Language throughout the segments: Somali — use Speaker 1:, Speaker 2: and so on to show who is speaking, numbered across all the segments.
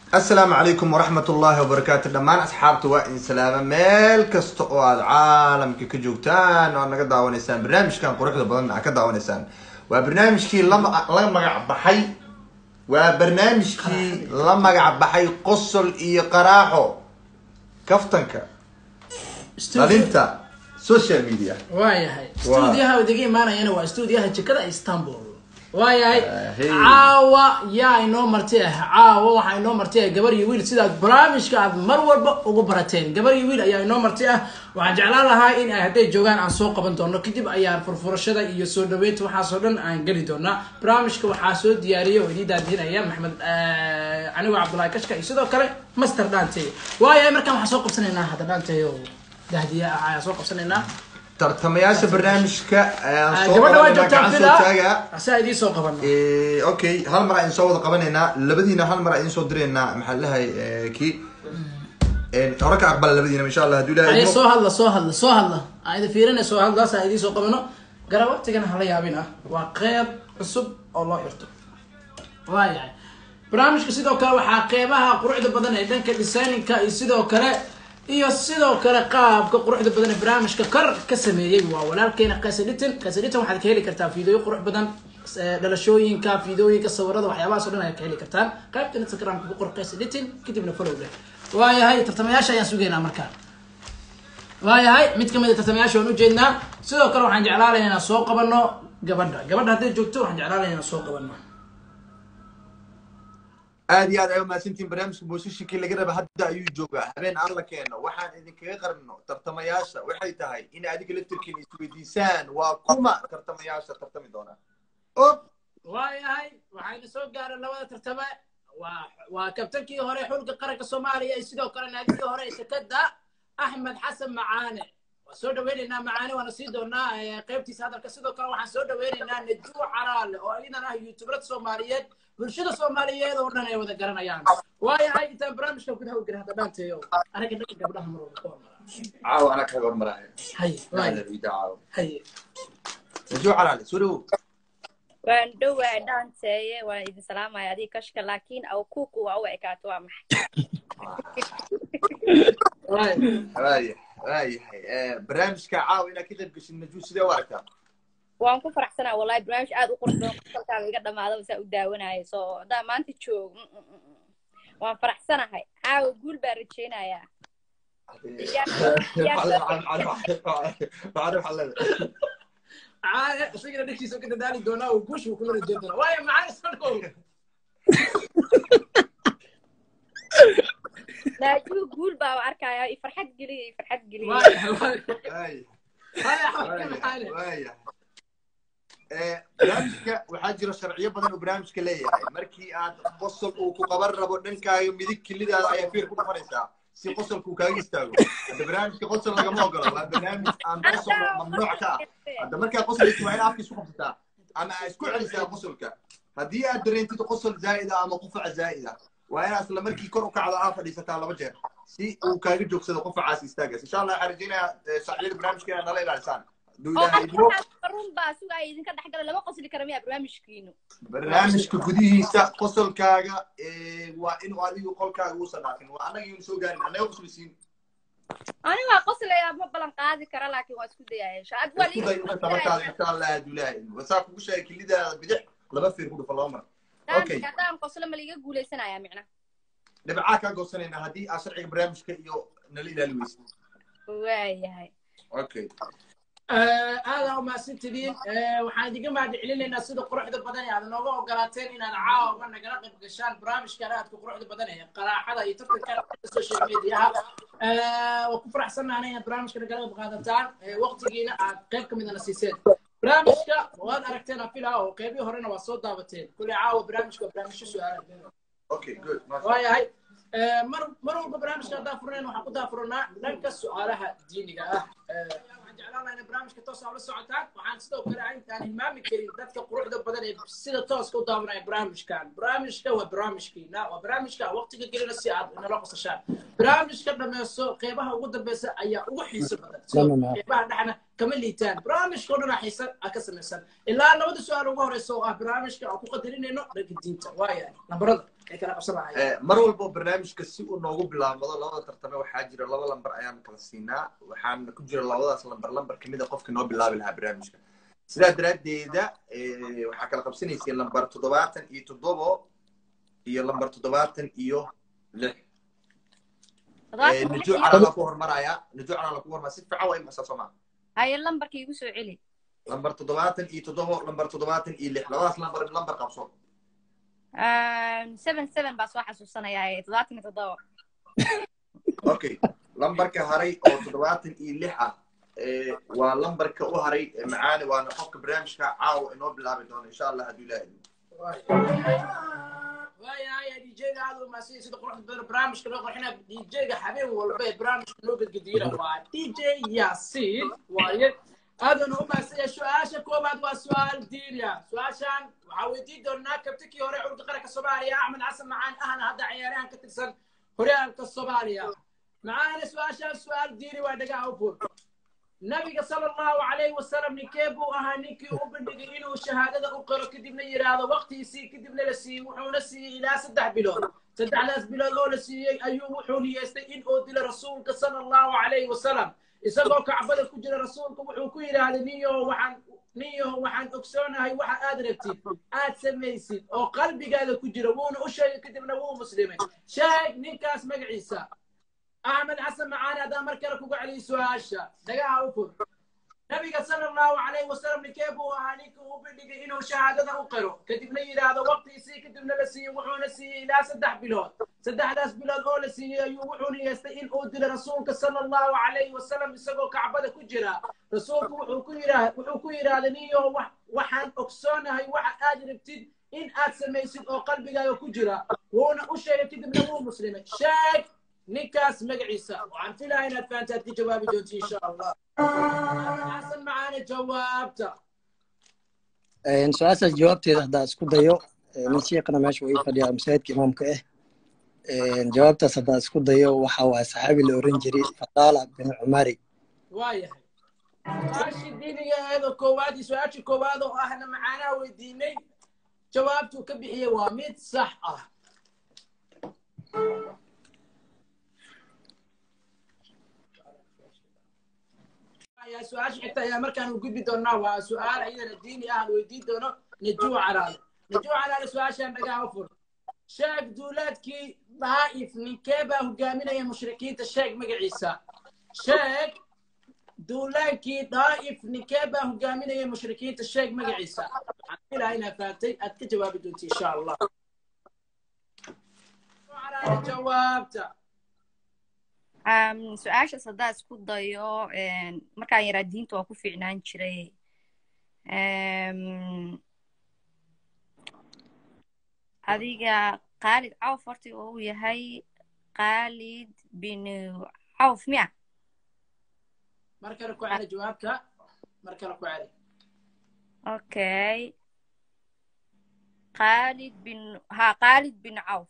Speaker 1: السلام عليكم ورحمة الله وبركاته دمان أصحابتي وإن سلامة ميل كستو عالم كجوتان وأنا قد دعونيسان برنامج كان قريب بدنا كده دعونيسان وبرنامج كي لما قعد بحي وبرنامج كي لما قعد بحي قصل إيقراحه كفتنك غالينتا سوشيال ميديا
Speaker 2: وايهاي استوديوها ودقيقة معنا هنا واستوديوها كذا اسطنبول وايهاي عاوة يا إنه مرتيه عاوة وح إنه مرتيه قبل يويل سيدا برامج كعب مرور وقبرتين قبل يويل يا إنه مرتيه وعجعلها لها إن هدي جوان عن سوق بنتونا كتب أيار فرفرشة يسود بيت وحاسودن عن قريدونا برامج كوحاسود ديارية ودي دادين أيام محمد أنا وعبد الله كشكا يسودو كله مستر دانتي وايهاي مركب حسوق بسنة هذا دانتي دهدية حسوق بسنة
Speaker 1: ترتمياش برنامجك
Speaker 2: gabadha waa joogtaa fila asaa idin soo qabanno
Speaker 1: okay hal mar aan soo wada qabanayna labadiina hal mar aan soo direena maxaa lahay ki hore ka aqbal labadiina insha Allah haduu ilaahay
Speaker 2: ay soo hadla ayda fiirina soo hadla asaa idin soo qabanno garab waqtigana hala yaabina waa qeyb cusub oo loo xirto waayahay barnaamijka sidoo kale waxaa qeybaha quruxda badan ee dhanka designinka iyo sidoo kale qaabka quruxda badan ee barnaamijka kar ka sameeyay waa walaalkeena Qasaditan waxaad ka heli kartaa fiidiyoo qurux badan dhalashooyinka fiidiyooyinka sawirada waxyaabahaas oo dhan aad ka heli kartaan qaybta Instagram ku qor Qasaditan kadibna follow leh waayahay tartamayaasha ayaan sugeynaa markaa waayahay mid kamid ah tartamayaasha oo u jeednaa sidoo kale waxaan jeclaan inaan soo qabanno gabadha hadday joogto waxaan jeclaan inaan soo qabanno
Speaker 1: aad ay ma sintiin barnaamijka boosashikii laga raba hadda ayuu joogaa habeen aan la keeno waxaan idin kaga qarno tartamayaasha waxay tahay in adiga laftirkiina isweydiisaan waa kuma tartamayaasha tartami doona
Speaker 2: waayahay waxayna soo gaareen labada tartame waa kabtankii hore xulka qaranka Soomaaliya iyo sidoo kale naadigii hore shirkadda Axmed Xasan Macaane waa soo dhaweynaynaa Macaane waana sii doonaa qaybtiisa hadalka sidoo kale waxaan soo dhaweynaynaa Najuu Caraale oo ayadana ah YouTuber Soomaaliyeed bulshada Soomaaliyeed oo dhan ay wada garanayaan waayahay inta barnaamijka gudaha u garaha dhaanteeyo anaga dadka gabdhaha mar walba
Speaker 1: caaw ana ka hormarahay hay Najuu Caraale soo
Speaker 3: waan dhawaa dhaanteeye waan idin salaamaya adii kashka laakiin aw kuku waa u ekaato waa
Speaker 1: maxay barnaamijka caaw ina ka qayb gashin Najuu sidee u aragtaa
Speaker 3: waan ku faraxsanaa wallahi barnaamij aad u qurux badan kalkaaga iga dhamaado waxa u daawanayo soo hadaa maanta joog waan faraxsanahay caawa guul baan rajeynayaa
Speaker 2: sigina dhigtiisa ka dadaali doonaa oo guushu ku rajeyn doonaa waayo macaan sanko
Speaker 3: Najuu guul baa arkaya farxad geliye
Speaker 1: barnaamijka waxaa jira sharciyo badan oo barnaamijka leeyahay markii aad qosol uu ku qaban rabo dhankaaga midig kilidaada ayaa fiir ku dhafanaysaa si qosolku kaaga istaago hadda barnaamijka qosol lagama ogolo waa barnaamij aan qosol mamnuuc ka ah hadda markaa qosolkiisa waa in afka isku qabsataa ama aad isku celisaa qosolka haddii aad dareentid qosol zaa'id ah ama qufac zaa'id ah waa inaad isla markii kor u kacdo aad fadhiisataa 2 jeer si uu kaaga joogsado qufacaas istaagas insha Allah xariijinaa sharciyada barnaamijkeena nala ilaalisaan
Speaker 3: runbaa sugaa idinka dhaxgala lama qosli karo miyaa barnaamijkiinu
Speaker 1: barnaamijka gudihiisa qosolkaaga waa inuu adigu qolkaaga uusan dhaafin waa annaga inuu soo gaarin annaga qoslisiin
Speaker 3: aniga waa qoslaya ma balan qaadi kara laakiin waa isku dayaa shacab wali
Speaker 1: insha Allah adulaahi wasaa kugu sheegay kilidaada bidix 2 fiir ku dhufo 2 mar okay
Speaker 3: hadaan qoslo ma liga guuleysanaya micna
Speaker 1: dhibca ka goosanayna hadii aad sharciga barnaamijka iyo nala ilaali weyso
Speaker 3: waayahay
Speaker 1: okay
Speaker 2: هذا ما سنتين وحنا دقيقة ما دعلنا سيد قروح ذا بدني هذا نوع قراتين إن أنا عاو وأنا قرأت بقشان برامج كانت قروح ذا بدني قراءة هذا يتفق كان السوشيال ميديا وكفر أحسن أنا برامج كنا قرأت بقادتان وقت جينا قيبكم من النسيسين برامج كا وأنا أركتنا فيها وقيبي هرنا وصوت ضابطين كل عاو برامج شو سؤال
Speaker 1: أوكي good
Speaker 2: ويا هاي مروا برامج كذا فرنا وحقدا فرنا لنك سؤالها دينية جعلنا إن برامج كتوصل على الساعات وعن ستة وكلاعين ثاني ما مكرين ذاتك قروح ده بدل سيد توصل كوضامنا برامج كان برامج كوا برامج كينا وبرامج كا وقت كجرينا الساعات إن لا قصة شان برامج كنا من السوق قيبها وقدر بس أي وحي سبتك قيبها نحن كمل لي تان برامج كنا حيسن أكسر مثلا إلا أنا ودي سؤال وقهر السوق برامج كا أكو قدرين إنه رك الدين توايا نبرد ay kala qabsanayaan
Speaker 1: mar walba barnaamijka si uu noogu bilaabmado labada tartame waxaa jira 2 lambar ayaan kala siinaa waxaana ku jira labadaas lambar kamid ah qofka noo bilaabi lahaa barnaamijka sidaa daraadeeda waxaa kala qabsanaysay lambar 77 iyo lambar 76 نجوع على لا كور مرايا نجوع على لا كور ما سيف عوي ما سوما
Speaker 3: هاي اللمبر كي يقصوا علي
Speaker 1: لمبر تضباطن اي تضبط لمبر تضباطن اي لح لواس لمبر قبصو
Speaker 3: 77 بس واحد سنه يا تضباطن تضبط
Speaker 1: اوكي لمبر كهري او تضباطن اي لحه ولمبر كو هري معاني وانا قفك برنامجك عاو انو بلابي دون ان شاء الله هدو لا
Speaker 2: ويا دي جي هذا ما سي صدق روح برامج كنا قرحنا دي جي حبيب والله برامج لوق قديره وا دي جي ياسين وايد هذا نو ما سي سؤال كوباد وسؤال ديريا سؤالشان وعودي دورنا كبتكي هوري عرض قرك الصوماليا احمد حسن معان اهنا هذا عياران كترسن هوريالك الصوماليا معانا سؤال ديري ودقا اوفور نبي صلى الله عليه وسلم نكيبو أهانيكي وبندقي إنه شهادة أقرأ كدبنا يرادا وقتي سي كدبنا لسي وحونا سي إلى 6 بلاد 6 ناس بلاد أولا سي أيوه وحوني يستئين أودي لرسولك صلى الله عليه وسلم إساقو كعبدا كجر رسولك وحوكو يرادا نيو وحان أكسونا هاي وحا آدرتي آد سميسي أو قلبي قادا كجر وون أشي كدبنا وو مسلمين شايك نيكاس مقعيسا أحمد حسن معانا هذا مركرك وقعلي سؤاشا دقاها وفر نبي صلى الله عليه وسلم نكيبو أهانيك وبندقي إنه شهادة أقرأ كتبنا إلى هذا وقت يسي كتبنا لسي وحونا سي إلى 6 بلاد 6 ناس بلاد أولا سي يوحوني يستئين أودي لرسولك صلى الله عليه وسلم يسقو كعبدا كجرا رسولك وحوكو يرا نيو وحان أكسونا هاي وحا آجر ابتد إن آد سميسد أو قلبي قايو كجرا وهنا أشياء كتبنا مو مسلمة شاك نكاس مقعيسة وعن فيلا هنا فانتاتي جوابي دونتي إن شاء الله حسن معانا جوابته
Speaker 4: سؤال جوابتي هذا اسكو دايو نسيقنا ماشي وي فدي مسايدك امامك جوابته هذا اسكو دايو waxa waa saxaabi la oran jiray Fadala bin Umari
Speaker 2: waayahay su'aashi diiniga koowaad su'aashi koowaad oo ahna macaana weydiinay jawaabtu ka bixiyay waa mid sax ah يا سؤال حتى يا مركان وجودي دونا وسؤال أيضا الديني أهل ويدي دونا نجوا على سؤال شان بقى وفر شاك دولتكي ضعيف نكابة وقامنا يا مشركين الشاك مقعيسى شاك دولتكي ضعيف نكابة وقامنا يا مشركين الشاك مقعيسى عقيلة هنا فاتي أتك جواب دونتي إن شاء الله على جوابته
Speaker 3: su-aasha haddaa isku dayo markaan yaraa diinta waa ku fiicnaan jiray adiga khaalid cawf horta uu yahay khaalid bin cawf miya
Speaker 2: markale ku celi jawaabka markale ku celi
Speaker 3: okay khaalid bin cawf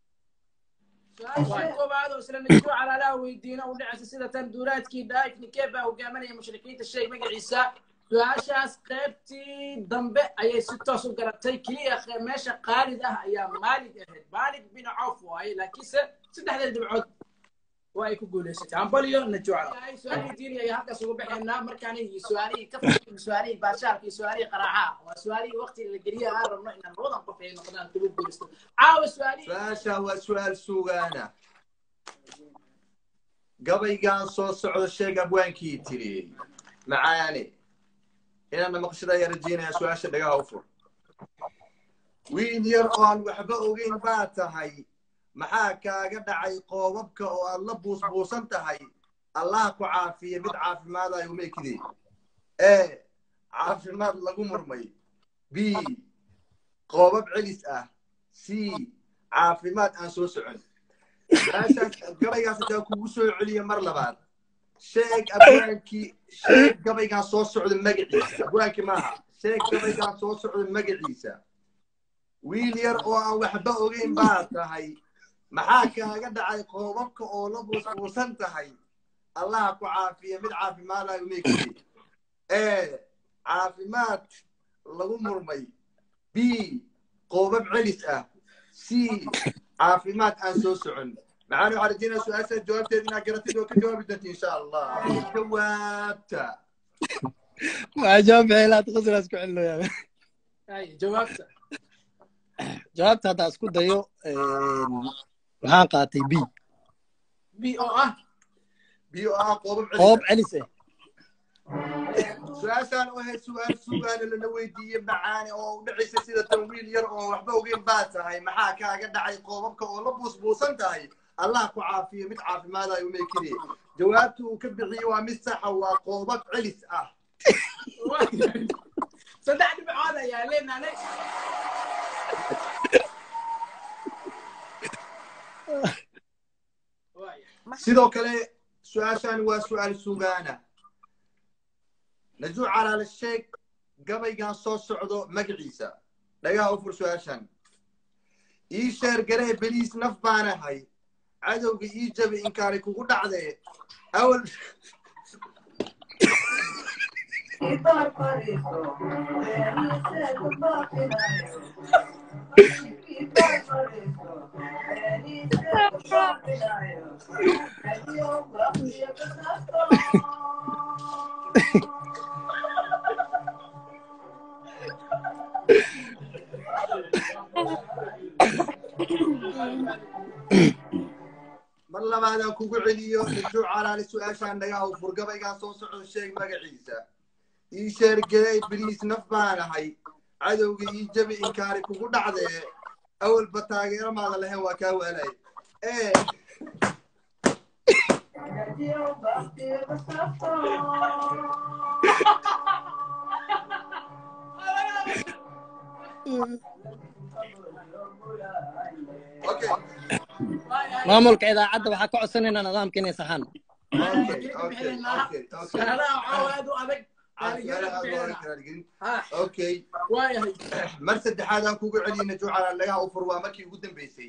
Speaker 2: سؤال كوباد وسلم نجوا على لا ويدينا ونعس سيدة تندورات دايف نكيبة وقامنا يا مشركين الشيء مقع عيسى سؤاشاس قيبتي ضمبة أي 6 سنقرتي كي أخي ماشا قالدة يا مالك بن عوف واي لكيسة 6 حدا دبعود واي كقول يا عم بليو نجوا على سؤالي ديني يا هكا سوق بحنا مركاني سؤالي كفر سؤالي باشار سؤالي قراعة وسؤالي وقت اللي قريه هذا إن الوضع قفين نقدر تقول عاوز سؤالي
Speaker 1: باشا هو سؤال سوغانا قبل كان صوت سعود الشيخ أبوان كيتري معاني هنا مقصد يا رجينا سؤال شدقا وفر وين يرقان وحبا وين باتهاي maxaa kaaga dhacay qoobabka oo aad la buusbuusan tahay allah ku caafiye mid caafimaadayo meekidii caafimaad lagu murmay b qoobab celis ah c caafimaad aan soo socon gabaygaas hadaa kugu soo celiya mar labaad sheeg gabaygaan soo socda magaciisa abwaankii maaha sheeg gabaygaan soo socda magaciisa wiil yar oo aan waxba ogeyn baa tahay maxaa kaaga dhacay qoobabka oo la buusbuusan tahay allah ku caafiye mid caafimaadayo meekidii caafimaad lagu murmay b qoobab celis ah سي عافيمات أن سوسعن معانا وعرجينا سؤال جوابت إنها قرأتي وكجواب إن شاء الله جوابت
Speaker 4: ما جاوب لا تخسر اسكو علو يا
Speaker 2: هاي جوابته
Speaker 4: جوابت هذا اسكو دايو waxaan qaatay B
Speaker 2: بي او
Speaker 1: بيو قوب
Speaker 4: قوب عليسه
Speaker 1: سؤال وهي سؤال اللي نويدي معاني او دحيس sida tanwiil yar oo waxba ogeyn baad tahay maxaa kaaga dhacay qoobabka oo la buusbuusan tahay Allah ku caafiyo mid caafimaad ay u meekiriyay jawaabtu uu ka bixiyay waa mid sax ah waa qoobab cilis ah
Speaker 2: صدق dhibcood ayaa leenahay
Speaker 1: sidoo kale su'aashan waa su'aal sugaana najuu calaal sheeg gabaygan soo socdo magaciisa dhagaa u fur su'aashan ii sheer garee beliis naf baan ahay cadowga ii jabi inkaari kugu dhacdee awal mar labaadaan kugu celiyo najuu calaali su'aashaan dhagaa u fur gabaygan soo socdo sheeg magaciisa ii sheer garee beliis naf baan ahay cadowga ii jabi inkaari kugu dhacdee awalba taageero maada lahayn waa kaa waalay okay
Speaker 4: maamulka idaacadda waxaa ka codsanayna nidaamka inay saxaan
Speaker 1: okay mar saddexaadaan kugu celiyay najuu calaal dhagaa u fur waa markii ugu dambeysay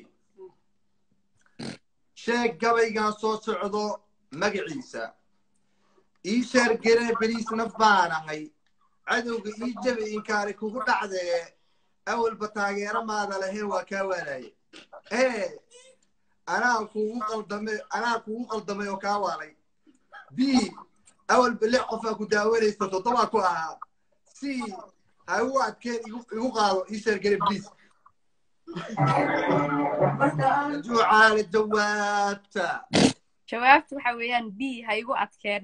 Speaker 1: sheeg gabaygan soo socdo magaciisa ii sheer garee beliis naf baan ahay cadowga ii jabi inkaari kugu dhacdee awalba taageero maada lahayn waa kaa waalaye anaa kugu qaldamay oo kaa waalay B awalba 6 qofaa ku daawanaysa 7 ku ahaa C ha u adkeen igu qaado ii sheer garee beliis najuu calaal jawaabta
Speaker 3: jawaabtu waxa weeyaan B ha igu adkeen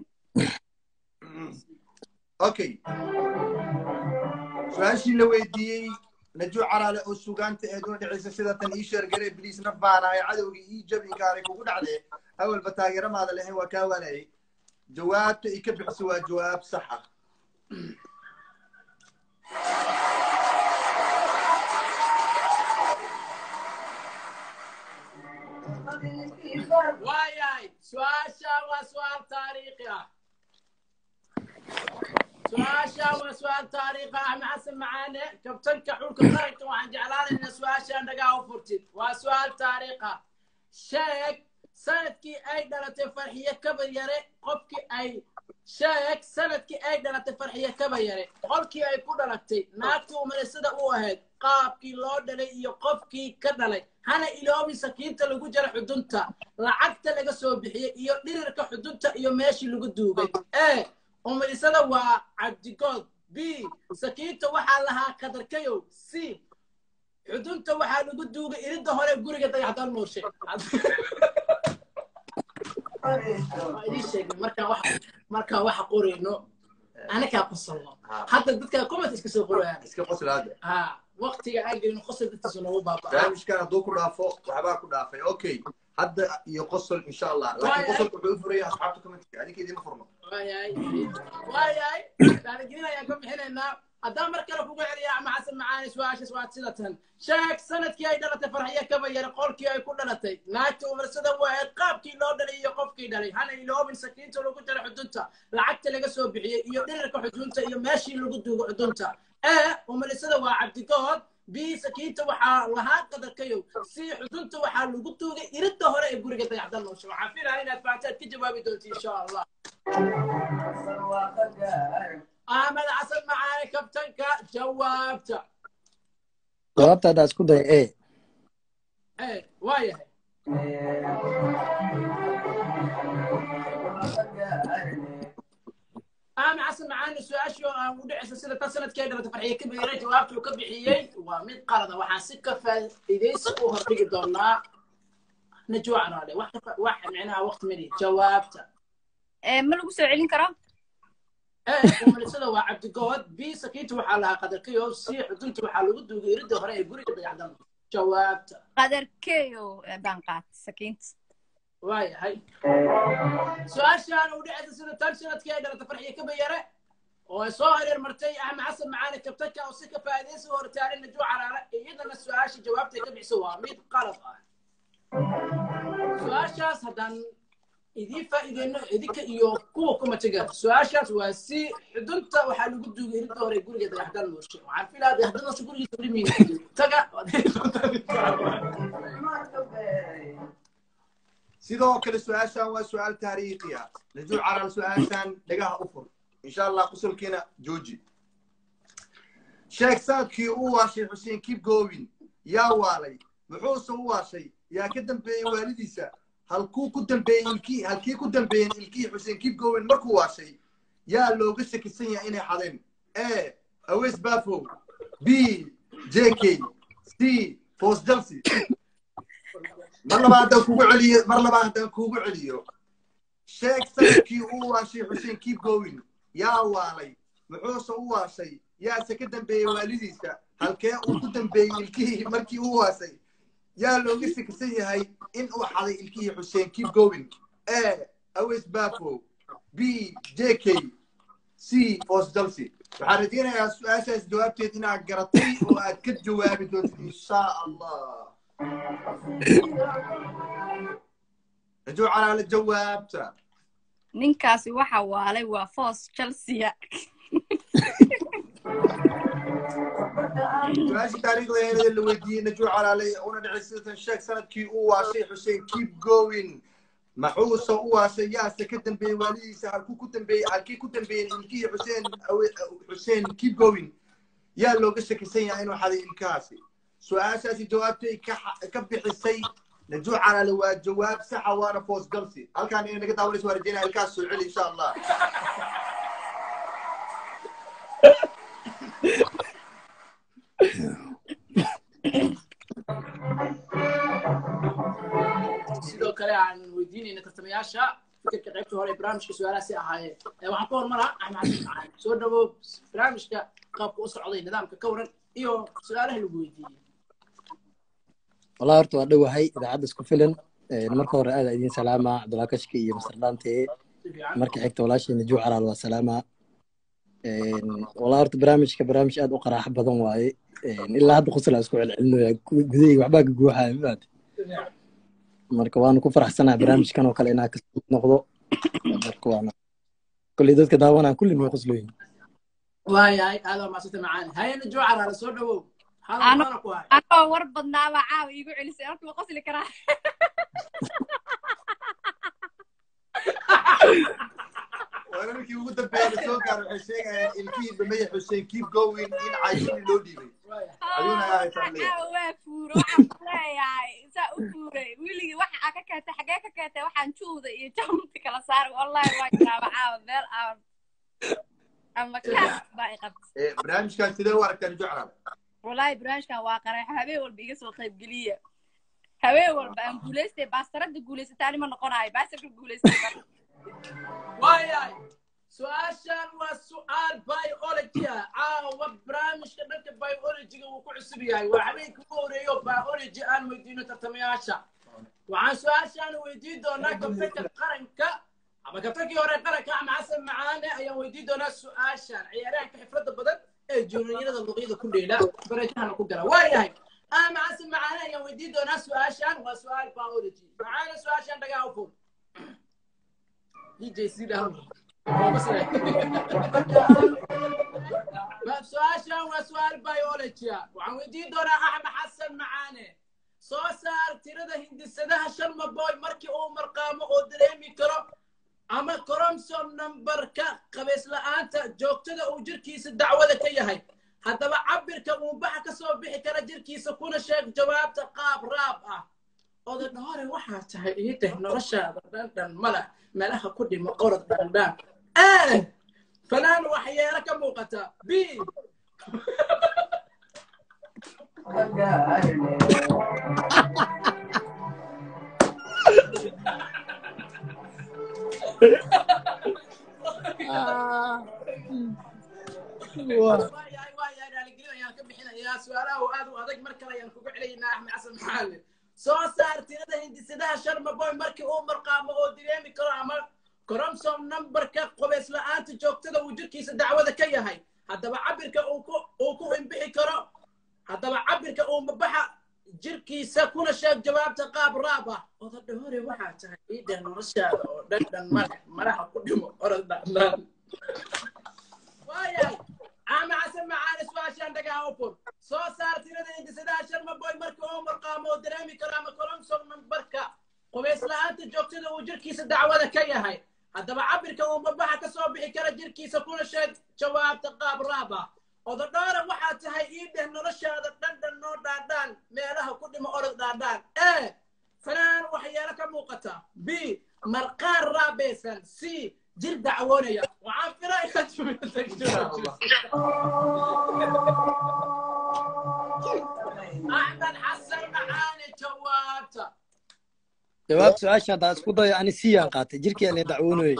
Speaker 1: okay su'aashii la weydiiyey najuu calaale oo sugaanta ee doon dhicisa sida tan ii sheer garee beliis naf baan ahay cadowga ii jabi inkaaray kugu dhacdee awalba taageero maada lahayn waa kaa waanayay jawaabta ay ka bixisay waa jawaab sax ah
Speaker 2: واياي سؤاشا وسؤال تاريخي سؤاشا وسؤال تاريخي احنا حسن معانا كابتن كحولك قريت وعن جعلان ان سؤاشا نقاو فرتين وسؤال تاريخي شيك سندكي اي دلتي فرحيه كبر يري قفكي اي شيك سندكي اي دلتي فرحيه كبر يري قولكي اي كو دلتي ناقتي ومرسده او اهد qaabkii loo dhalay iyo qofkii ka dhalay hana iloobi sakiinta lagu jara xudunta lacagta laga soo bixiyay iyo dhirirka xudunta iyo meeshii lagu duugay umarisada waa cabdigood B sakiinta waxaa lahaa kadarkayow C xudunta waxaa lagu duugay iridda hore guriga dayaxdal nooshe marka waxa qorayno anaka qosolno hadda dadka comment iska soo qorayaan
Speaker 1: iska qosol hada
Speaker 2: waqtiga aan gelin qosol dadkiisa noogu baabaa
Speaker 1: barnaamijkan hadduu ku dhaafo waxbaa ku dhaafay okay hadda iyo qosol insha allah laakiin qosolka wuxuu u furaya asxaabta commentka adinka idin furno
Speaker 2: waayay taariikhina ayaan ka bixinaynaa haddaan mar kale kugu celiyaa ama xasan macaani su-aashaas waad sidatan sheeg sanadkii ay dhalatay farxiyo kaba yara qolkii ay ku dhalatay naagta umarsada waa qaabkii loo dhalay iyo qofkii dhalay hana iloobin sakiinta lagu jara xudunta lacagta laga soo bixiyey iyo dhirirka xudunta iyo meeshii lagu duugo xudunta umarsada waa cabdigood B sakiinta waxaa lahaa qadarkayow C xudunta waxaa lagu duugay iridda hore ee guriga dayaxdal nooshe waxaan filayaa inaad fahantaad ka jawaabi doonto insha allah أحمد حسن معاي كابتنك جوابته
Speaker 4: هذا اسكو داي
Speaker 2: وايه أنا عسل معانا سؤال شو ودعس سنة سنة كده تفرحية كبيرة جوابته وكبحيي ومن قرضة وحاسك فإذا سقوها تيجي دونا نجوعنا عليه واحد معناها وقت مريض جوابته
Speaker 3: ما lagu soo celin karo
Speaker 2: ومن سنة وعبد الجود بي سكيت وحالها قدر كيو سي حدنت وحاله قد ويرد هراء يقولي كده يعدم جوابته
Speaker 3: qadarkeeyo baan qaat sakiint
Speaker 2: واي هاي سؤال شان ودعس سنة كده تفرحية كبيرة وصاهر المرتي أهم عسل معانا كبتك أو سكة فايديس ورتاري نجوع على إذا السؤال شي جوابته كبع سوا 100 قرض سؤال شاس هدان إذا فائدة إذا كيو كوكما تجار سؤال شاس وسي حدنت وحلو بدو يريد دور يقول كذا يحضر له شيء وعارفين هذا يحضر له يقول يسوي مين تجا
Speaker 1: sidoo kale su'aashan waa su'aal taariikhi ah najuu caral su'aashan dhagaha u fur insha Allah qusulkiina jooji sheekh saadkii uu waashay Xuseen Kib Goowin yaa waalay muxuu soo waashay yaa ka dambeeyay waalidiisa halkii ku dambeeyay ilkii Xuseen Kib Goowin markuu waashay yaa looga shakisan yahay inay xadeen Awees Bafo B JK C Fos Jalsi mar labaad kuugu celiyo sheekh saadkii uu waashay Xuseen Kib Goowin yaa waalay muxuu soo waashay yaa ka dambeeyay waalidiisa halkee uu ku dambeeyay ilkii markii uu waasay yaa looga shakisan yahay in uu xaday ilkii Xuseen Kib Goowin Awees Bafo B JK C Fos Jalsi waxaan rajaynayaa su'aashaas jawaabteed inaad garatay oo aad ka jawaabi doonto insha Allah najuu calaal jawaabta
Speaker 3: ninkaasi waxa waalay waa Fos Chelsea
Speaker 1: su'aasha taariikhda la weydiiyay najuu calaal una dhacaysan sheekh sanadkii uu waashay Xuseen Kib Goowin maxuu soo u waashay yaase ka dambeeyay waalidiisa halkii ku dambeeyay ilkii Xuseen Kib Goowin yaa looga shakisan yahay inuu xaday ilkaasi su'aashaasi jawaabtay ka bixisay najuu calaal waa jawaab sax ah waana Fos Jalsi halkaan inay naga daawanayso waa rajaynaa ilkaas soo celi insha Allah
Speaker 2: sidoo kale aan weydiinayna tartamayaasha fikirka qaybta hore barnaamijka su'aalahaasi ahaayeen waxaan ku hormaraa Axmed Xasan Macaan soo dhawow barnaamijka qaabka u socday nidaamka ka waran iyo su'aalaha lagu weydiiyey
Speaker 4: والله horta waa dhawahay idaacadda isku filan marka hore aad idin salaama Cabdullaahi Kashki iyo Mr. Dante marka xigta walaashii najuu calaal waa salaama والله horta barnaamij aad u qaraax badan waaye ilaa hadda qosol isku celcelinayo gudayga waxba ka guuxay maad marka waan ku faraxsanahay barnaamijkan oo kale inaan ka noqdo marka waan kulli dadka daawanaan kulli way qoslooyin
Speaker 2: waayahay aad ma soo macaan hay najuu calaal soo dhawow
Speaker 3: أنا ورد بدنا معاه يقول لي سألت وقصلي كراه
Speaker 1: وأنا مركي وجود بين السوق على حسين الكيب بمية حسين كيب جوين إن عايشين لودي بي عيونا يا تعليم
Speaker 3: وافور وعملا يا سأفوري ويلي واحد أكاكا حاجة كاتا واحد نشوذ يجمعك كلا صار والله واجنا معاه بير أما كان باقي قبض
Speaker 1: برنامج كان سيدي وارك كان جعرب
Speaker 3: والله برنامج كان واقع هبي والبيجس وقيب قلية هبي والبام جولستي باسترد جولستي تاني ما نقنعي بس الجولستي
Speaker 2: واياي سؤال والسؤال بايولوجيا برنامج كان بايولوجيا وكعسب ياي وحبيك كوريو بايولوجي أنا ويدينو ترتمياشا وعن سؤال ويدي دونا كفكر قرنك أما كفكر يوري قرنك أما عسل معانا أيام ويدي دونا سؤال عيارين كحفرد بدل الجنونية اللغية كلها بريتها كلها واياي أما عسل معانا أيام ويدي دونا سؤال وسؤال بايولوجي معانا سؤال دقاوكم DJ سيدهم سؤال وسؤال بيولوجيا وعن ودي دونا أحمد حسن معانا صار ترى هندسة شرم بوي مركي أو مرقامه أو دريمي كرو أما كرومسوم نمبر كا قبيس لأنت جوكتدا أو جركيس الدعوة كي هاي haddaba cabirka uunbaxa ka soo bixi kara jirkiisa kuna sheeg jawaabta qaab raab ah odan hore waxaa tahay ii dheh noloshaada dhandhan malah meelaha ku dhimo orod dhandhaan fanaan waxyeelo ka muuqata b ayaan ka bixinayaa su'aalaha oo aad u adag mar kale ayaan kugu celaynaa axmed xasan maxamed soo saar tirada hindisadaha sharmaboy markii uu marqaamo oo dareemi karo ama cromsom numberka qubays la'aanta joogtada uu jirkiisa dacwada ka yahay haddaba cabirka uu ku inbixi karo haddaba cabirka uu mabaxa jirkiisa kuna sheeg jawaabta qaab raab ah odadha hore waxaa tahay iidheh noloshaada oo dhandhan maraha ku dhimo orod dhandhaan waayahay caama xasan macaane su-aashaan dhagaha u fur soo saar tirada hindisadaha sharmaboy markii uu marqaamo oo dareemi karo ama cromsom numberka qubays la'aanta joogtada uu jirkiisa dacwada ka yahay haddaba cabirka uu mabaxa ka soo bixi kara jirkiisa kuna sheeg jawaabta qaab raab ah odadhoore waxaa tahay ii dheh noloshaada dhandhan noo dhaadhaan meelaha ku dhimo orod dhaadhaan fanaan waxyeelo ka muuqata b marqaan raabaysan c jir dacwoonaya waxaan filaa inaad axmed xasan macaane jawaabta
Speaker 4: jawaab su-aasha haddaan isku dayo ani siyaan qaatay jirkii aan dacwoonayay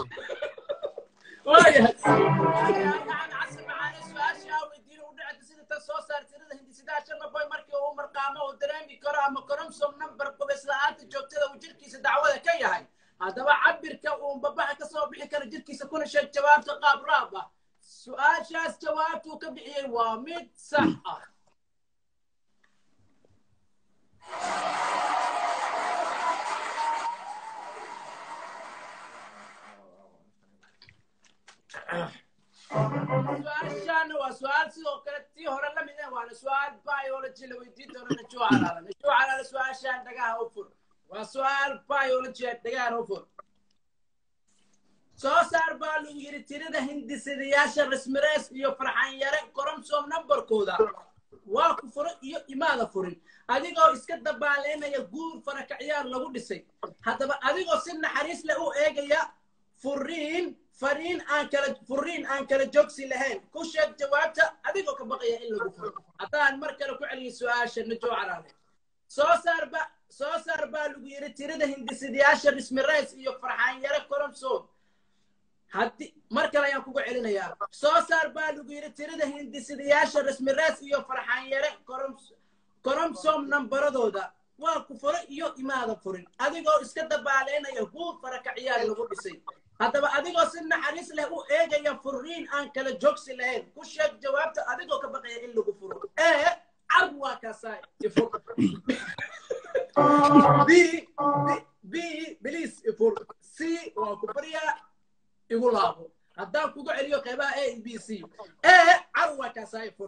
Speaker 2: soo saar tirada hindisadaha sharmaboy markii uu marqaamo oo dareemi karo ama cromsom number qubays la'aanta joogtada uu jirkiisa dacwada ka yahay haddaba cabirka uu mabaxa ka soo bixi kara jirkiisa kuna sheeg jawaabta qaab raab ah su-aashaas jawaabtuu ka bixiyey waa mid sax ah su-aashaana waa su-aal sidoo kale tii hore la mid ah waana su-aal biology la weydiin doono najuu calaala su-aashaan dhagaha u fur waa su-aal biology dhagahan u fur soo saar baa lagu yidhi tirada hindisadayaasha rasmirees iyo farxan yare cromsom numberkooda waa ku furo iyo imaada furin adigoo iska dabaaleynaya guur faraka ciyaar lagu dhisay haddaba adigoo si naxariis leh u eegaya furiin aan kala joogsi lahayn ku sheeg jawaabta adigoo ka baqaya in lagu furo haddaan mar kale ku celiyo su-aasha najoo caraale soo saar baa lagu yidhi tirada hindisadayaasha rasmirees iyo farxan yare cromsom mar kale ayaan kugu celinayaa soo saar baa lagu yidhi tirada hindisadayaasha rasmirees iyo farxan yare cromsom nambaradooda waa ku furo iyo imaada furin adigoo iska dabaaleynaya guur faraka ciyaar lagu dhisay haddaba adigoo si naxariis leh u eegaya furiin aan kala joogsi lahayn ku sheeg jawaabta adigoo ka baqaya in lagu furo carb waa kaasaa ifur b biliis ifur c waa ku baryaa igu laabo haddaan kugu celiyo qeybaha a b c carb waa kaasaa ifur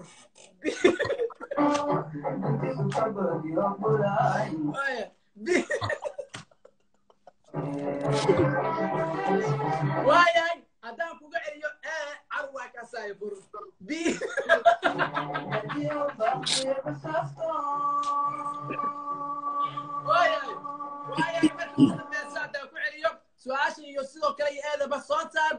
Speaker 2: waayahay haddaan kuga celiyo carwaa kaasaa fur b waayahay marka ugu dambeysa haddaan ku celiyo su-aasha iyo sidoo kale iyo eedaba soo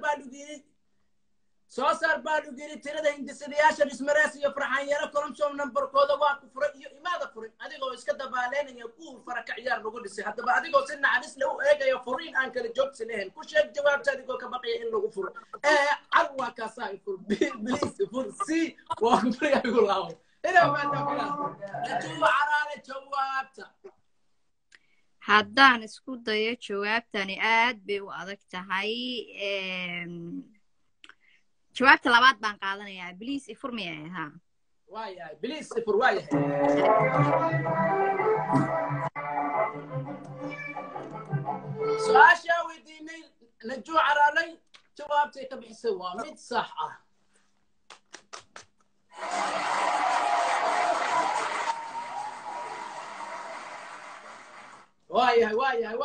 Speaker 2: saar baa lagu yidhi tirada hindisadayaasha rismarees iyo farxan yare cromsom numberkooda waa ku furay iyo imaada furin adigoo iska dabaaleynaya guur faraka ciyaar lagu dhisay haddaba adigoo si naxariis leh u eegaya furiin aan kala joogsi lahayn ku sheeg jawaabta adigoo ka baqaya in lagu furo car waa kaasaa ifur biliis ifur c waa ku furaya igu laabo inaa maadaamilaa najuu caraale jawaabta
Speaker 3: haddaan isku dayo jawaabtani aad bay u adag tahay jawaabta labaad baan qaadanayaa biliis ifur miyay ha
Speaker 2: waayahay biliis ifur waayahay su-aashaa weydiinay najuu caraalay jawaabtay ka bixisay waa mid sax ah waayahay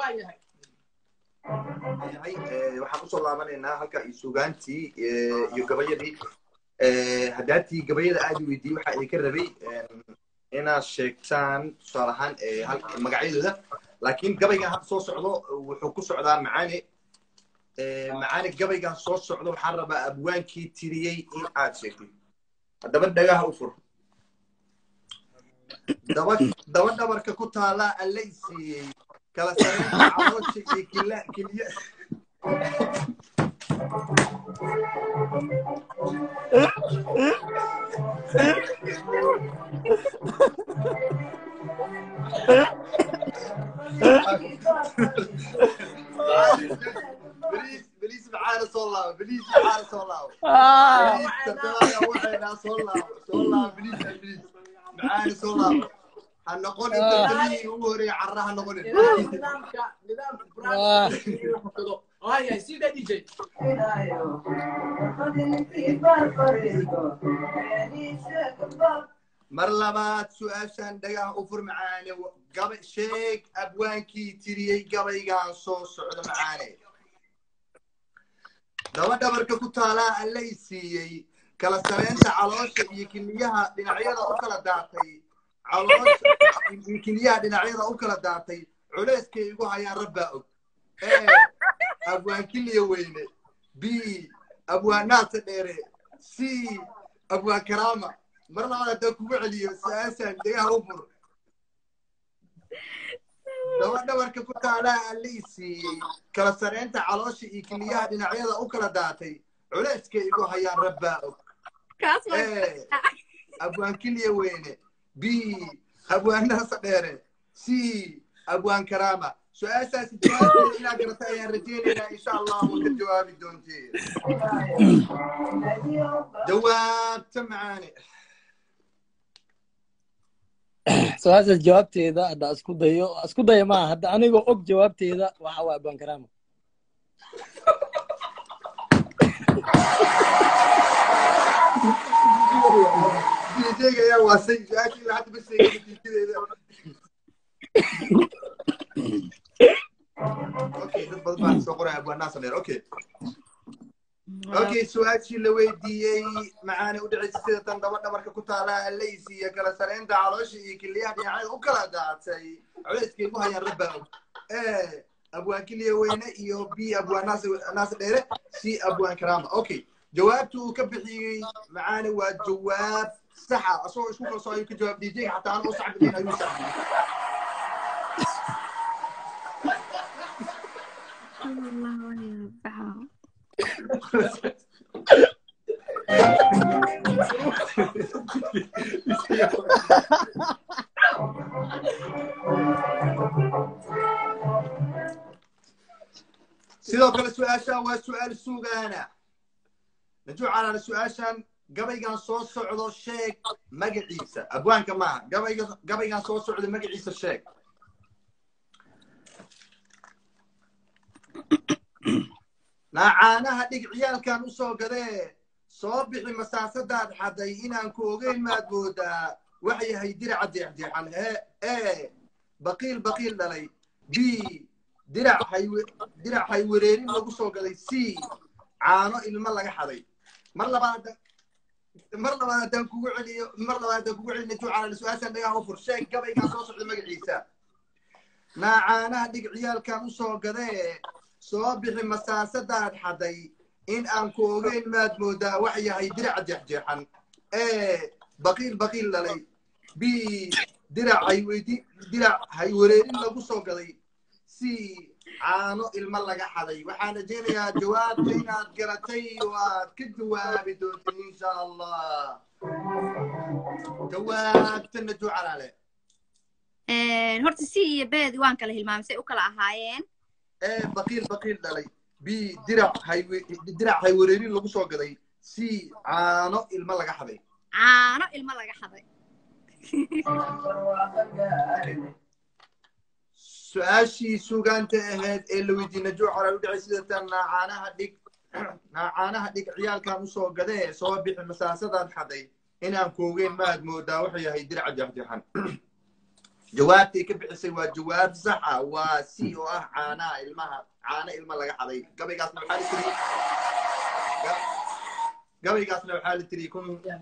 Speaker 1: waxaan usoo laabanaynaa halka iyo sugaantii iyo gabayadii haddaadtii gabayada aad weydiiyey waxaa idinka rabay inaad sheegtaan tusaale ahaan magacyadooda laakiin gabaygan hadda soo socdo wuxuu ku socdaa macaane macaane gabaygan soo socdo waxaan rabaa abwaankii tiriyey in aad sheegtid haddaba dhagaha u fur daba dhabarka ku taala allay siiyey kala sareynta caloosha iyo keliya بليز معانا صلاة بليز معانا صلاة بليز معانا صلاة هنقول انت تلي ووري عرها نقول
Speaker 2: هاي سيدا دي جي
Speaker 1: مر لبات سؤاشان دقاه أفر معاني قبل شيك أبوانكي تريي قبل يقان صوص عدو معاني دوا دبرك كتالا الليسي كلا سرينتا علوش يكنيها دنعيدا أكلا داتي علوش يكنيها دنعيدا أكلا داتي عليسكي يقوها يا رباؤك أبوانكي اللي ويني بي أبوان ناس ديري سي أبوان كرامة مرة هذا كوب عليه ساسا ديها أوفر دورك كنت على الليسي كلا سرينتا علوش إيكليها دنعيدا أوكلا داتي علاش كيقو هيا رباؤك أبوان كلية ويني بي أبوان ناس ديري سي أبوان كرامة سؤال أساسي جوابي إلى قرطة يا رجال إن شاء الله ممكن جوابي دونتي جواب معاني
Speaker 4: su-aashaas jawaabteeda hadda isku dayo maaha hadda anigoo og jawaabteeda waxa waa abaan karaama
Speaker 1: diijeega yaa waasay su-aashii ilaa hadda basheegay natiijadeeda okay dad badan baan soo qoraya abwaan naasar dheer okay su-aashii la weydiiyey macaani u dhicaysa sida tan daba dhabarka ku taala alleysi iyo kala sareynta caloosha iyo kiliyaha dhinacyada u kala daatay culeyskay ku hayaan rabbaaw abwaan kiliya weyne iyo b abwaan naasir dheere c abwaan karaama okay jawaabtu uu ka bixiyey macaani waa jawaab saxa asagoo isku kalsoo ayuu ka jawaab diijayga xataa aan u saxbidin ayuu saxbiyey sidoo kale su-aashaan waa su-aal suugaana najuu calaala su-aashaan gabaygan soo socdo sheeg magaciisa abwaanka maaha gabaygan soo socdo magaciisa sheeg naacaanaha dhig ciyaalkan u soo gadee soo bixi masaasadaad xaday inaan ku ogeyn maad moodaa wax yahay diraca jeexjeexan baqiil dhalay b dirac hay wareerin lagu soo gaday c caano ilmo laga xaday mar labaad haddaan kugu celiyo juucala su-aashaan dhagaha u fur sheeg gabaygan soo socda magaciisa naacaanaha dhig ciyaalkan u soo gadee soo bixi masaasadaad xaday in aan ku ogeyn maad moodaa wax yahay diraca jeexjeexan baqiil dhalay b dirac hay wareerin lagu soo gaday c caano ilmo laga xaday waxaan rajaynayaa jawaabta inaad garatay oo aad ka jawaabi doontin insha allah jawaabta najuu calaale
Speaker 3: horta c iyo beedi waan kala hilmaamay say u kala ahaayeen
Speaker 1: baqiil dhalay b dirac hay wareerin lagu soo gaday c caano ilmo laga xaday su-aashii suugaanta ahayd ee la weydiiyey najuu calaal u dhacay sida tan naacaanaha dhig ciyaalkan usoo gadee soo bixi masaasadaad xaday inaan koogeyn maad moodaa wuxuu yahay diraca jeexjeexan jawaabtay ka bixisay waa jawaab saxa waa c oo ah caano ilmo laga xaday gabaygaas maxaa tiri gabaygaasna waxaa la tiri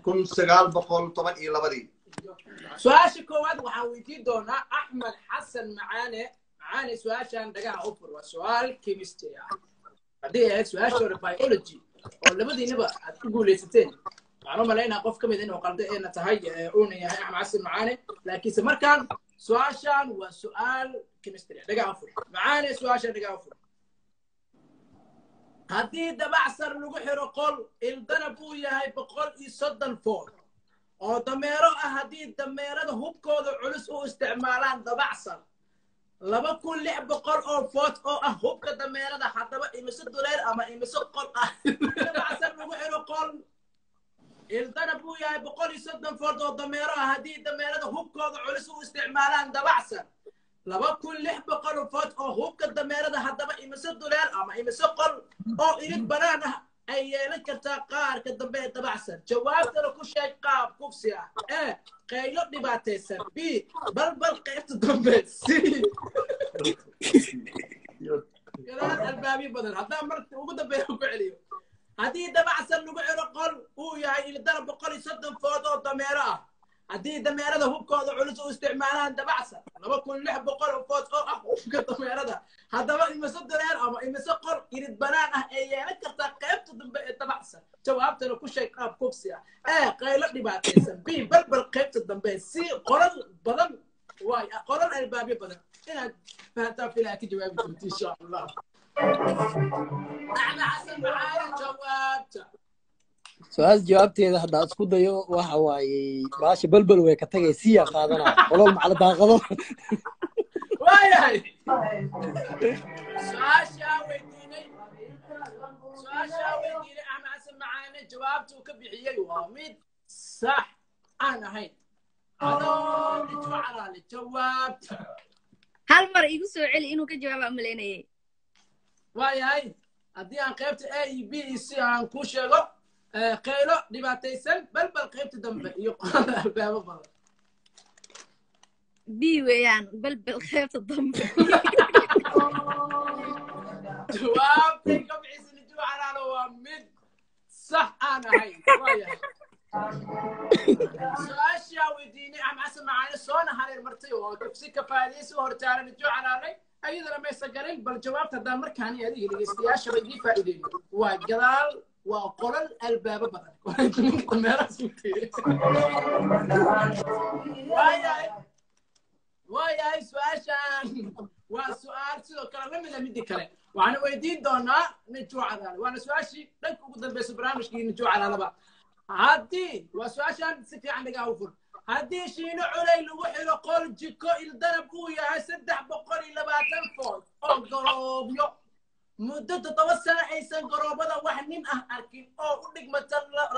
Speaker 1: 1912
Speaker 2: su-aasha koowaad waxaan weydiin doonaa axmed xasan macaane su-aashan dhagaha u fur waa su-aal chemistry ah haddii ahayd su-aashooda biology oo labadiinaba aad ku guulaysateen waxaan u malaynaa qof ka mid inuu qaldo eena tahay uuna yahay axmed xasan macaane laakiinse markaan su-aashan waa su-aal chemistry dhagaha u fur macaane su-aasha dhagaha u fur haddii dabacsar lagu xiro qol ildanab uu yahay 130 foot oo dameero ah haddii dameerada hubkooda culus u isticmaalaan dabacsar 2600 oo foot oo ah hubka dameerada haddaba imise duleer ama imise qol ah dabacsar lagu xiro qol ildanab uu yahay 130 foot oo dameero ah haddii dameerada hubkooda culus u isticmaalaan dabacsar 2600 foot oo hubka dameerada haddaba imise duleer ama imise qol oo irid banaan ah ay yeelan kartaa qaarka dambe ee dabacsan jawaabtana ku sheeg qaab kufsi ah qaylo dhibaataysan b balbal qaybta dambe c gadaal albaabi badan haddaan marka ugu dambeeya ku celiyo haddii dabacsan lagu xiro qol uu yahay ilidana 130 foot oo dameero ah haddii dameerada hubkooda culus u isticmaalaan dabacsan 2600 foot oo ah hubka dameerada haddaba imise dareer ama imise qol irid banaan ah ay yeelan kartaa qaybta dambe ee dabacsan jawaabtana ku sheeg qaab kufsi ah qaylo dhibaataysan b balbal qaybta dambe c qoral badan waay qoral albaabyo badan inaad fahantaa filaa ka jawaabi doonto insha allah axmed xasan macaane jawaabta
Speaker 4: su-aal jawaabteeda haddaa isku dayo waxa waaye baasha balbal way ka tagay siyaa qaadanaya qolol macala daaqado
Speaker 2: waayahay su-aashaa weydiinay axmed xasan macaane jawaabtuu ka bixiyey waa mid sax aan ahayn adoo lijocalaale jawaabta
Speaker 3: hal mar igu soo celi inuu ka jawaaba umalaynayay
Speaker 2: waayahay haddii aan qaybta a iyo b iyo c aan kuu sheego qaylo dhibaataysan balbal qaybta dambe iyo qorada albaabo badan
Speaker 3: b weeyaan balbal qaybta dambe
Speaker 2: jawaabtay ka bixisa lijocalaale waa mid sax aan ahayn waayahay su-aashaa weydiinay axmed xasan macaane soona hareer martay oo si ka faa'iidaysa oo hortaaran lijocalaale ayadana maysa garin bal jawaabta haddaan markaan iyo adiga dhegeystayaashaba idii faa'iideyno waa gadaal waa qolal albaabo badan waayahay su-aashaan waa su-aal sidoo kale lamida midii kale waxaana weydiin doonaa nijuucadaale waana su-aashii dhanka ugu dambeysa barnaamijkii nijuucadaalaba haddii waa su-aashaan si fiican dhigaa u fur haddii shiino culay lagu xiro qol jiko ildanab uu yahay 320 foot oo garoobyo muddo 7 sano aysan garoobada wax nin ah arkin oo u dhigmata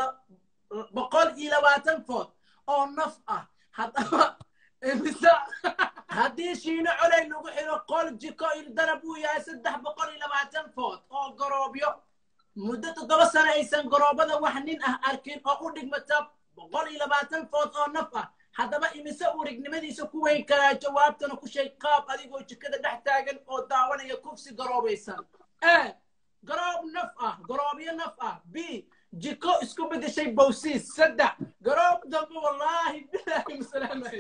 Speaker 2: 120 foot oo naf ah haddaba imisa haddii shiino culay lagu xiro qol jiko ildanab uu yahay 320 foot oo garoobyo muddo 7 sano aysan garoobada wax nin ah arkin oo u dhigmata 120 foot oo naf ah haddaba imise uurignimadiisa ku weyn karaa jawaabtana ku sheeg qaab adigoo jikada dhex taagan oo daawanaya kufsi garoobaysan garoob naf ah garoobyo naf ah b jiko isku bedeshay bowsiis 3 garoob dambe wallaahi bilaahi masalaamay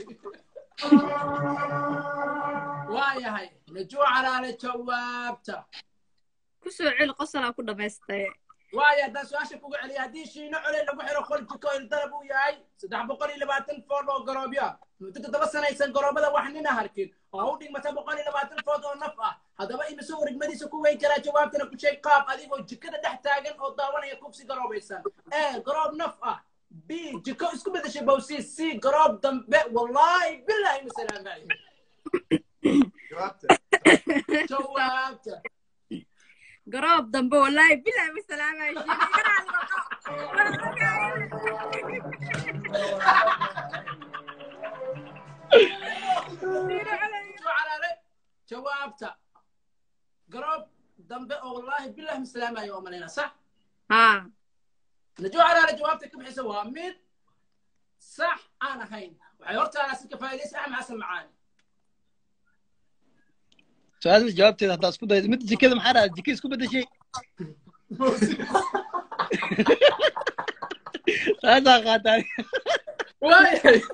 Speaker 2: waayahay najocalaale jawaabta
Speaker 3: ku soo celi qosolaa ku dhamaystay
Speaker 2: وايا دا سؤال كوغو علي هدي شينو علي لو خيرو خول جيكو الدرب وياي 320 فور لو غروبيا مدد 7 سنه يسن غروبدا waxnina harkin oo u dhigmata 120 foot oo naf ah hadaba imise warigmadiisa ku weyn kara jawaabtana ku sheeg qaab adigoo jikada dhex taagan oo daawanaya kufsi garoobaysan garoob naf ah b jiko isku bedeshay bowsi c garoob dambe wallahi billahi masalaamay jawaabta
Speaker 3: قراب ضمبه والله بلا بالسلامة يا
Speaker 2: شيخ جوابته قراب ضمبه والله بالله بالسلامة يا أمانينا صح؟
Speaker 3: ها
Speaker 2: نجو على جوابتك بحيث وامد صح أنا هين وعيرت على سكة فايدة أهم عسل معاني
Speaker 4: سؤال جوابتي هذا اسكو ده مت جكده محرا جكي اسكو بده شيء هذا قاتل
Speaker 2: واي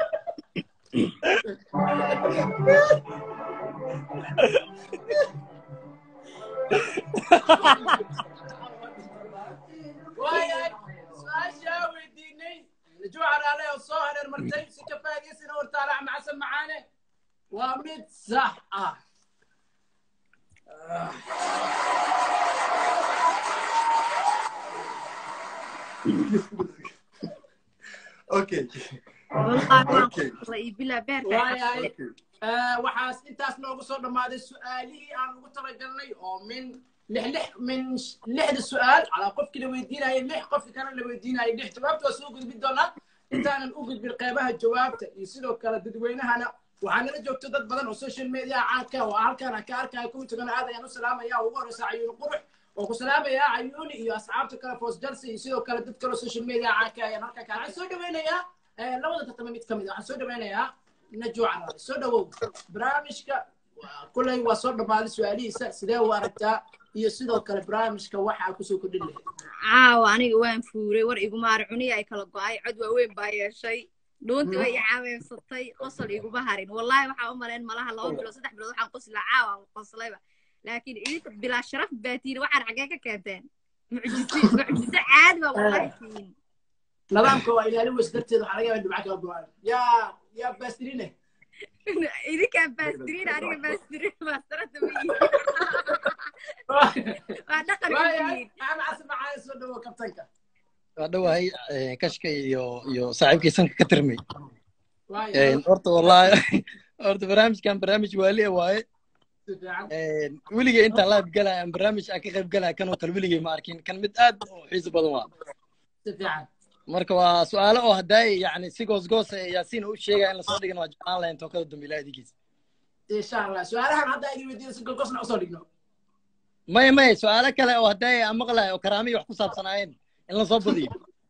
Speaker 2: واي سؤال شاوي ديني نجوع عليه الصهر المرتين سكفاء يسنا ورطالع مع سمعانه ومد صح
Speaker 1: اوكي
Speaker 3: والله
Speaker 1: اوكي
Speaker 3: والله بلا بيرك
Speaker 2: واي waxaas intaas noogu soo dhammaaday su'aalihii aan ugu talagalnay oo min lixda su'aal calaa qofkii la weydiinayay lix qofkii kalena la weydiinayay lix jawaabta waa soo gudbin doonaa intaanan u gudbin qeybaha jawaabta iyo sidoo kale dadweynahana waxaa nala joogto dad badan oo social media caadka oo halkaan aan ka arkayo kumitugana aad ayaan u salaamaya ugu horeysa cayuuni qurux oo ku salaamaya cayuuni iyo asxaabta kale foos jalsi iyo sidoo kale dad kale social media caadka ayaan halkaan ka waxaan soo dhaweynayaa labada tartama mid ka mid waxaan soo dhaweynayaa نجوع على سودو برامجك كله وصل بعض سؤالي سيدا وارتا يسودو كل برامجك وحى كسو كدله
Speaker 3: aniga waan fuuray war igu maarcuni ay kala go'ay cod waaweyn baa yeeshay doontii way caaweysatay qosol igu baharin wallahi waxa u maleen malaha 2 bilood 3 bilood waxaan qoslaa caawa qoslayba laakiin idinka bila sharaf baatiin waxaan xagee ka keenteen mucjiso caadi ba wallahi
Speaker 2: nidaamka waa ilaalin wasdarteed waxa laga yaabaa dhibcaha kala go'an يا باسترينه
Speaker 3: إذا كان باسترين أنا باسترين باسترت وياه أنا قريب
Speaker 2: أنا أسمع عايز صدق كابتنك
Speaker 4: هذا هي كشك يو صاحب كيسان كترمي أرت والله أرت برامج كان برامج والي واي ولي أنت الله بقلا برامج أكيد بقلا كانوا كل ما أركين كان متأد حزب الضوء marka waa su'aalo oo haday yani si goos yaasiin uu sheegay in la soo dhigno jaan la inta ka dambeeyay ilaadigiis
Speaker 2: insha Allah su'aalahan hadda ay weydiin si goosna u soo dhigno
Speaker 4: may su'aalo kale oo haday aan maqlay oo karaami wax ku saabsanaayeen in la soo badiyo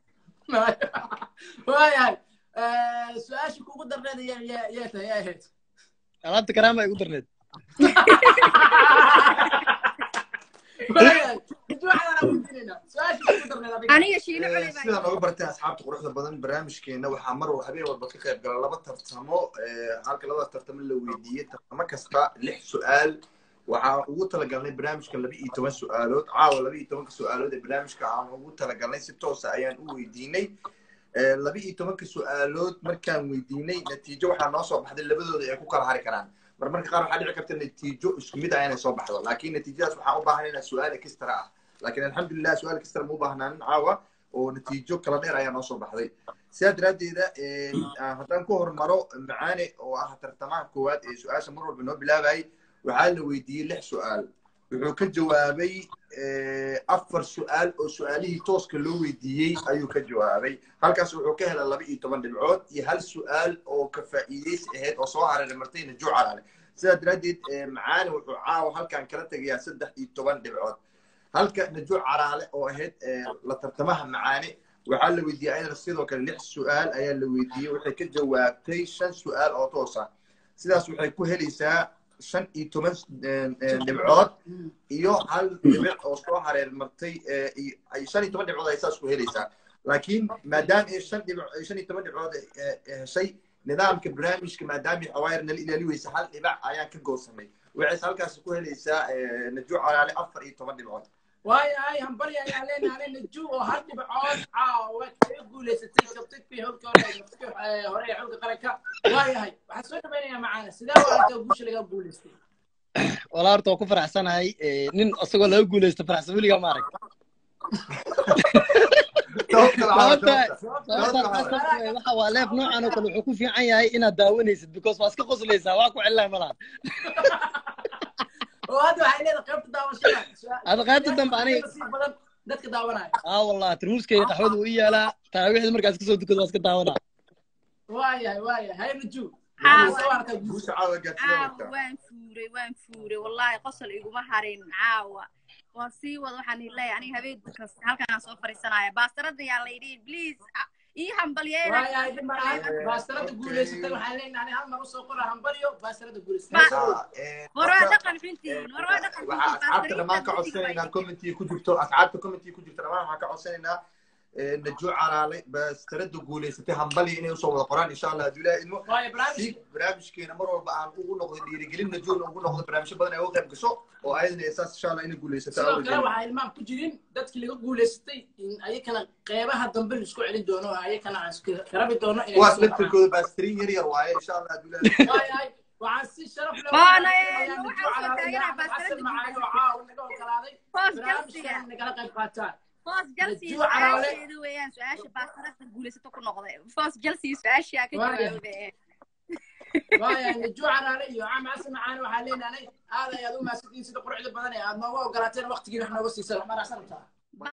Speaker 2: waayay su'aasha kugu darneed yaa tahay ahayd
Speaker 4: alaabta karaama ay ugu darneed
Speaker 3: aniga shiilo culay baa
Speaker 1: sidaan uga bartay asxaabta quruxda badan barnaamijkeena waxaa mar walba habeen walba ka qayb gala laba tartamo halka labada tartamo la weydiiyey tartamo kasta 6 su'aal waxaan ugu talagalnay barnaamijka 12 su'aalood caawa 12 su'aalood ee barnaamijka aan ugu talagalnay si toos ah ayaan u weydiinay 12 su'aalood markaan weydiinay natiijo waxaa noo soo baxday labadooda ay ku kala hari karaan marmarka qaar waxaa dhici karta natiijo isku mid ah inay soo baxdo laakiin natiijadaas waxaan u baahanaynaa su'aal extra ah laakiin alxamdulillah su'aal extra ma u baahnaan caawa oo natiijo kala dheer ayaa noo soo baxday sidaa daraaddeeda haddaan ku hormaro macaane oo ah tartamaha koowaad ee su-aasha mar walba noo bilaabayay waxaa la weydiiyey 6 su'aal wuxuu ka jawaabay 4 su'aal oo su'aalihii tooska loo weydiiyey ayuu ka jawaabay halkaas wuxuu ka helay 12 dhibcood iyo 1 su'aal oo ka faa'iideysi ahayd oo soo hareeray martayna juuc calaale sidaa daraaddeed macaane wuxuu caawa halkan kala tegayaa 13 dhibcood halka najuuc caraale oo ahayd la tartamaha macaane waxaa la weydiiyey ayadana sidoo kale 6 su'aal ayaa la weydiiyey waxay ka jawaabtay 5 su'aal oo toos ah sidaas waxay ku helaysaa 15 dhibcood iyo 1 dhibic oo soo hareer martay 15 dhibcood ay saas ku helaysaa laakiin maadaama ay 15 dhibcood heshay nidaamka barnaamijka maadaama xawaayar nala ilaali weysa 1 dhibic ayaan ka goosanay waxay halkaas ku helaysaa najuuc caraale 14 dhibcood
Speaker 2: واي هم بري علينا نجو وهرب بعود عاود يقول ستين كبتك في هولك هوري حلقة قركة واي حسونا بيننا معانا سيدا وانت وقوش اللي قبول استي
Speaker 4: والله أرتو كفر حسن هاي نين أصلا لا يقول استفر حسن ولي مارك waxa waa leef noocan oo kale wuxuu ku fiican yahay inaad daawanaysid because waa iska qoslaysaa waa ku cilaa malaha
Speaker 2: وهذا وحيلة قيمة داوشة
Speaker 4: هذا قيمة دم بعني
Speaker 2: dadka daawanaya
Speaker 4: والله ترموسكي qaxwada uu yaala taawixda markaas ka soo dukado iska daawana
Speaker 2: waaya hay raju
Speaker 3: waan fuuray wallahi qosol iguma harin caawa waan sii wada waxaan leeyahay aniga habeenka halkaan soo fariisanaya baastarada yaa leeyahay please ii hambalyeena
Speaker 2: baastarada guuleysatay waxaan leenahay hal mar u soo qora hambalyo baastarada guuleysatay
Speaker 3: waraa dhaqan xuntiin waraa dhaqan
Speaker 1: asxaabta dhammaan ka codsanaynaa commentiga ku jirto asxaabta commentiga ku jirto dhammaan waxaan ka codsanaynaa نجو على بس تردوا قولي ستي همبلي إني وصل القرآن إن شاء الله دولا إنه برامج كنا مرة بقى نقول نقول يرجلين نجو نقول نقول برامج بدنا يوقف بقصة وأيضا أساس إن شاء الله إني قولي ستي
Speaker 2: أول كلام waxaa ilmaha ku jirin dadkii laga guuleystay in ayakana qeybaha dambe la isku celin doono ayakana aan isku rabi doono inay
Speaker 1: waa laftirkooda baastrin yar yar waaye insha Allah duula
Speaker 2: waxaan si sharaf leh
Speaker 3: waxaan taaganahay baastarada
Speaker 2: macaayo caaw naga ogolaaday
Speaker 3: Galsiga
Speaker 2: nagala qayb qaataan
Speaker 3: Foos Galsiga su'aasheedu weeyaan su'aasha baastarada guulaysato ku noqday Foos Galsiga su'aasha ka jawaabay
Speaker 2: وايا نجوع على لي وعم عسل معانا وحالينا هذا يا دوما 60 قرعه بدن aad nooga ogolaateen waqtigii wax nooga siisay mar asan